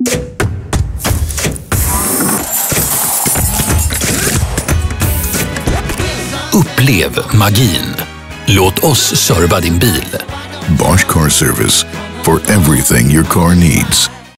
Upplev magin. Låt oss serva din bil. Bosch Car Service. For everything your car needs.